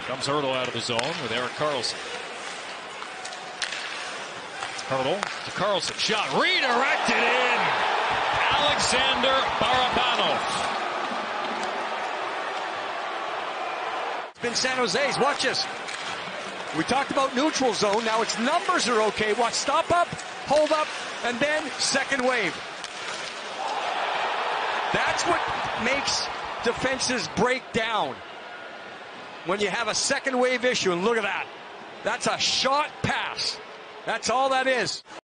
Comes Hurdle out of the zone with Erik Karlsson. Hurdle to Karlsson. Shot redirected in. Alexander Barabanov. It's been San Jose's. Watch this. We talked about neutral zone. Now its numbers are okay. Watch, stop up, hold up, and then second wave. That's what makes defenses break down. When you have a second wave issue, and look at that. That's a shot pass. That's all that is.